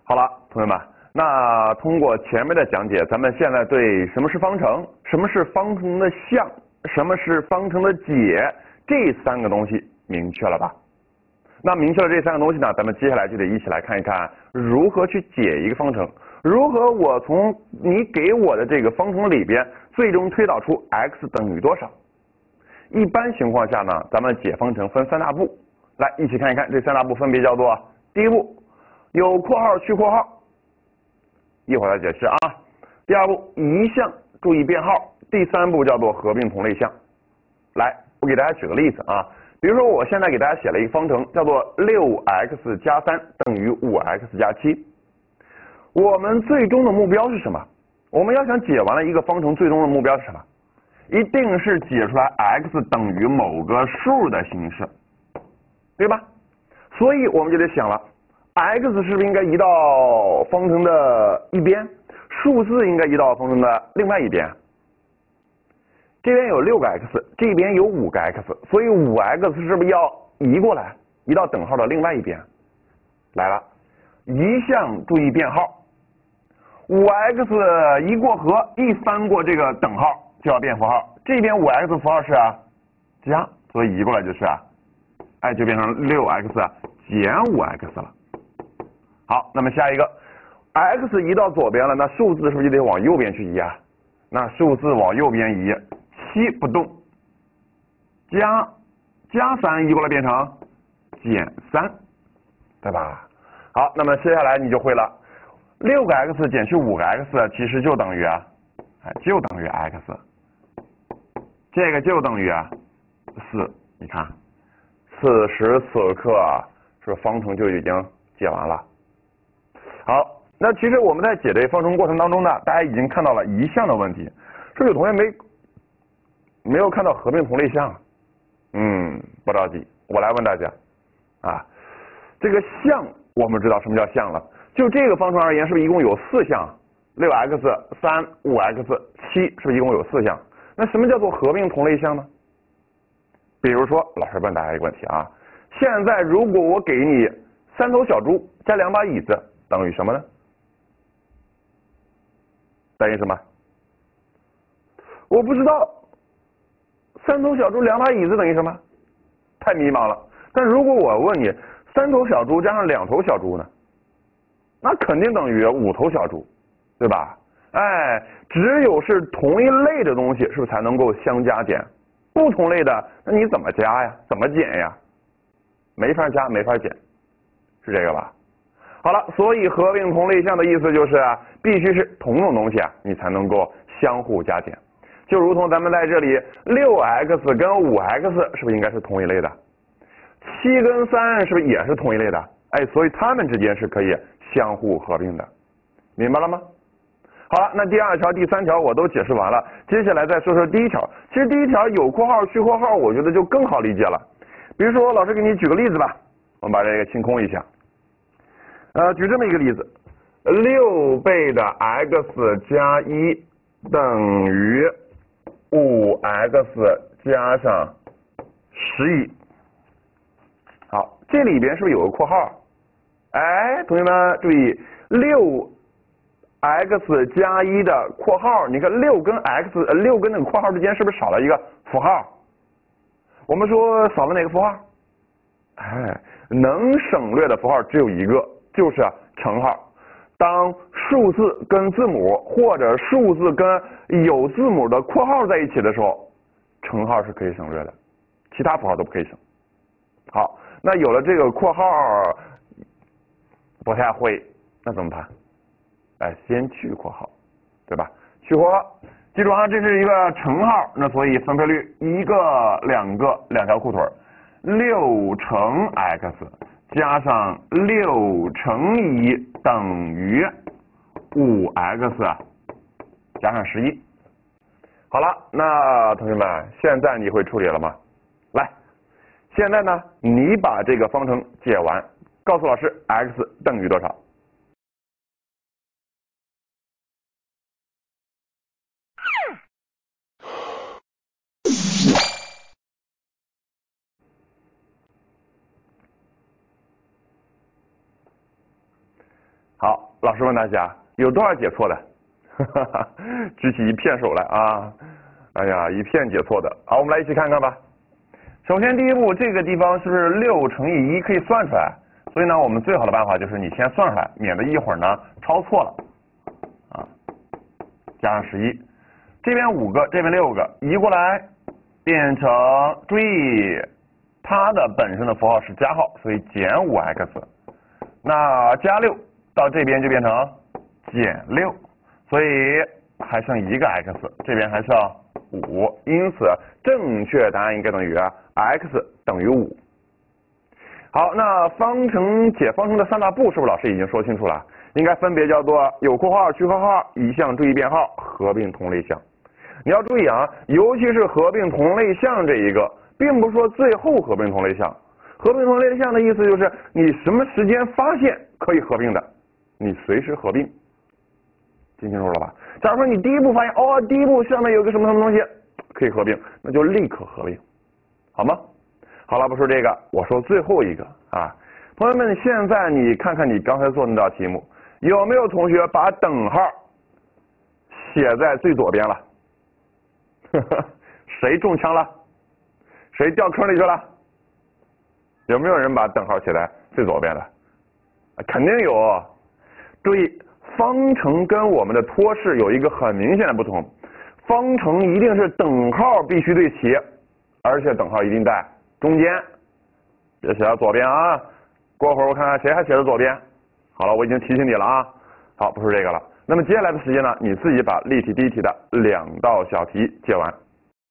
好了，同学们，那通过前面的讲解，咱们现在对什么是方程、什么是方程的项、什么是方程的解这三个东西明确了吧？那明确了这三个东西呢，咱们接下来就得一起来看一看如何去解一个方程，如何我从你给我的这个方程里边最终推导出 x 等于多少。一般情况下呢，咱们解方程分三大步，来一起看一看这三大步分别叫做：第一步有括号去括号，一会儿再解释啊。第二步移项注意编号，第三步叫做合并同类项。来，我给大家举个例子啊。比如说，我现在给大家写了一个方程，叫做6x加3等于5x加7。我们最终的目标是什么？我们要想解完了一个方程，最终的目标是什么？一定是解出来 x 等于某个数的形式，对吧？所以我们就得想了 ，x 是不是应该移到方程的一边，数字应该移到方程的另外一边？这边有6个 x， 这边有5个 x， 所以5x 是不是要移过来，移到等号的另外一边？来了，移项注意编号 ，5x 一过和，一翻过这个等号就要变符号，这边5x 符号是加，所以移过来就是就变成6x 减5x 了。好，那么下一个 x 移到左边了，那数字是不是就得往右边去移啊？那数字往右边移。7不动，加3移过来变成减3，对吧？好，那么接下来你就会了，6个 x 减去5个 x 其实就等于就等于 x， 这个就等于4。你看，此时此刻是方程就已经解完了。好，那其实我们在解这方程过程当中呢，大家已经看到了移项的问题，是有同学没有看到合并同类项？不着急，我来问大家这个项我们知道什么叫项了，就这个方程而言，是不是一共有4项？6x、3、5x、7，是不是一共有4项？那什么叫做合并同类项呢？比如说，老师问大家一个问题啊，现在如果我给你3头小猪加2把椅子，等于什么呢？等于什么？我不知道。3头小猪2把椅子等于什么？太迷茫了。但如果我问你3头小猪加上2头小猪呢？那肯定等于5头小猪，对吧？只有是同一类的东西，是不是才能够相加减？不同类的，那你怎么加呀？怎么减呀？没法加，没法减，是这个吧？好了，所以合并同类项的意思就是必须是同种东西你才能够相互加减。就如同咱们在这里 6x 跟 5x 是不是应该是同一类的？7跟3是不是也是同一类的？所以它们之间是可以相互合并的，明白了吗？好了，那第2条、第3条我都解释完了，接下来再说说第1条。其实第1条有括号去括号，我觉得就更好理解了。比如说，老师给你举个例子吧，我们把这个清空一下。举这么一个例子，6倍的 x 加1等于5x 加上11。好，这里边是不是有个括号？同学们注意，6x 加1的括号，你看6跟那个括号之间是不是少了一个符号？我们说少了哪个符号？能省略的符号只有一个，就是乘号。当数字跟字母或者数字跟有字母的括号在一起的时候，乘号是可以省略的，其他符号都不可以省。好，那有了这个括号不太会，那怎么办？先去括号，对吧？去括号，记住这是一个乘号，那所以分配率1个、2个，2条裤腿，6乘 x 加上6乘1等于5x 加上11。好了，那同学们，现在你会处理了吗？来，现在呢，你把这个方程解完，告诉老师 x 等于多少？ 好，老师问大家有多少解错的？举起一片手来啊！哎呀，一片解错的。好，我们来一起看看吧。首先第一步，这个地方是不是6乘以1可以算出来？所以呢，我们最好的办法就是你先算出来，免得一会儿呢抄错了啊。加上11，这边5个，这边6个，移过来变成，注意它的本身的符号是加号，所以减5x。那加6到这边就变成减6，所以还剩1个 x， 这边还剩5，因此正确答案应该等于x等于5。好，那解方程的3大步是不是老师已经说清楚了？应该分别叫做有括号、去括号、移项、注意变号、合并同类项。你要注意啊，尤其是合并同类项这一个，并不是说最后合并同类项。合并同类项的意思就是你什么时间发现可以合并的，你随时合并。听清楚了吧？假如说你第一步发现第一步上面有个什么什么东西可以合并，那就立刻合并，好吗？好了，不说这个，我说最后一个啊，朋友们，现在你看看你刚才做那道题目，有没有同学把等号写在最左边了？谁中枪了？谁掉坑里去了？有没有人把等号写在最左边的？肯定有。注意，方程跟我们的托式有一个很明显的不同，方程一定是等号必须对齐，而且等号一定在中间，别写到左边啊。过会儿我看看谁还写在左边。好了，我已经提醒你了啊。好，不是这个了。那么接下来的时间呢，你自己把例题第一题的2道小题解完。